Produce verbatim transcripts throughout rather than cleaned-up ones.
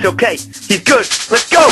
It's okay, he's good, let's go!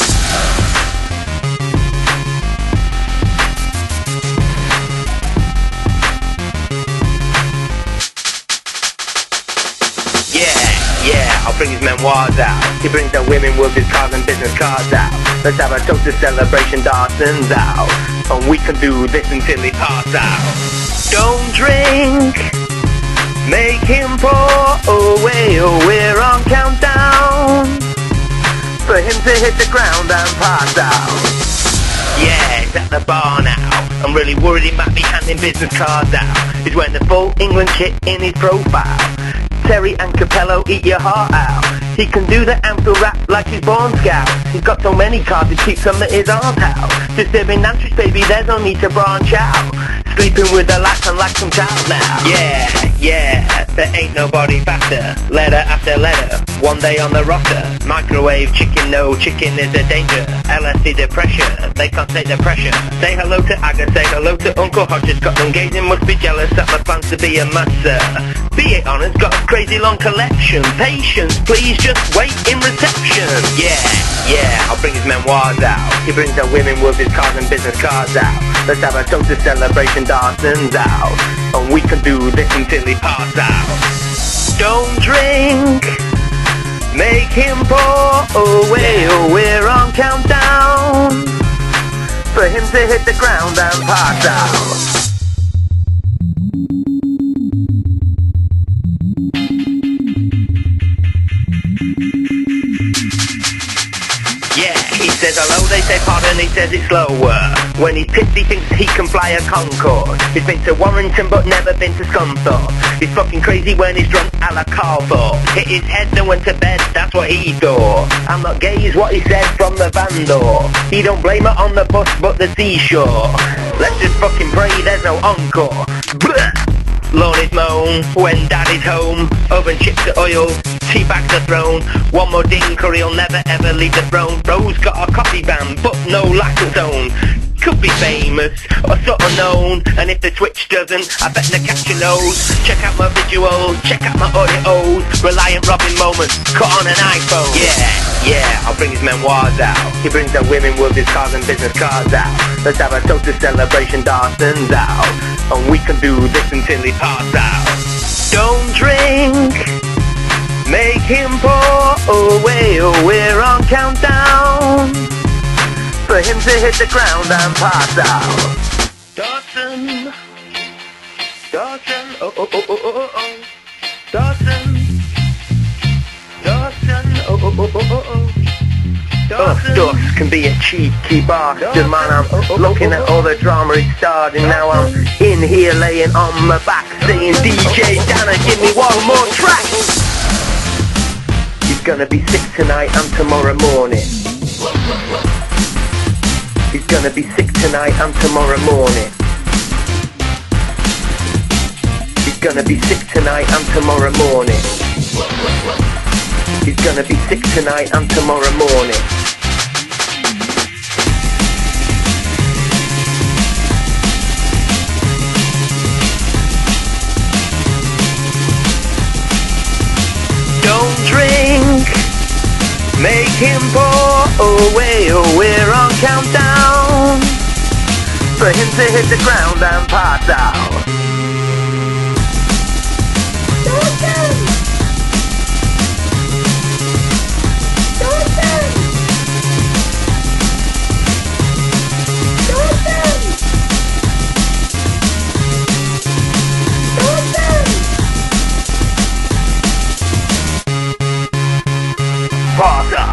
Yeah, yeah, I'll bring his memoirs out. He brings the women with his cars and business cards out. Let's have a toast to celebration, Dawson's out. And we can do this until he pass out. Don't drink, make him pour away, oh we're on countdown for him to hit the ground and pass out. Yeah, it's at the bar now. I'm really worried he might be handing business cards out. He's wearing the full England kit in his profile. Terry and Capello, eat your heart out. He can do the amstel rap like he's born scout. He's got so many cards he keeps them at his aunt's house. Disturbing antics, baby, there's no need to branch out. Sleeping with the lights and like some child now. Yeah, yeah, there ain't nobody faster. Letter after letter, one day on the roster. Microwave chicken, no chicken is a danger. L S D depression, they can't take the pressure. Say hello to Aga, say hello to Uncle Hodges. Got them gazing, must be jealous at my plans to be a master. Be it honest, got a crazy long collection. Patience, please just wait in reception. Yeah, yeah, I'll bring his memoirs out. He brings the women with his cars and business cards out. Let's have a toast to celebration, Dawson's out. And we can do this until he pass out. Don't drink, make him pour away, oh we're on countdown for him to hit the ground and pass out. Yeah, he says hello, they say pardon, he says it's slower. When he's pissed he thinks he can fly a Concorde. He's been to Warrington but never been to Scunthorpe. He's fucking crazy when he's drunk a la Carthorpe. Hit his head and went to bed, that's what he thought. I'm not gay is what he said from the van door. He don't blame it on the bus but the seashore. Let's just fucking pray there's no encore. Blech! Lord is moan when daddy's home. Oven chips to oil, teabag the throne. One more dink or he'll never ever leave the throne. Bro's got a coffee van but no license own. Could be famous or sort of known. And if the switch doesn't, I bet the catch a nose. Check out my visuals, check out my audios. Reliant Robin moments, cut on an iPhone. Yeah, yeah, I'll bring his memoirs out. He brings the women with his cars and business cards out. Let's have a toast to celebration, Dawson's out. And we can do this until he pass out. Don't drink, make him pour away, oh we're on countdown for him to hit the ground and pass out. Dawson, Dawson, oh oh oh oh oh oh. Dawson, Dawson, oh oh oh oh oh. Us ducks can be a cheeky bastard, man. I'm looking at all the drama he starred, and now I'm in here laying on my back saying, D J Dana, give me one more track. He's gonna be sick tonight and tomorrow morning. He's gonna be sick tonight and tomorrow morning. He's gonna be sick tonight and tomorrow morning. He's gonna be sick tonight and tomorrow morning. Don't drink, make him pour away, oh we're on countdown for him to hit the ground and pass out. Pass out.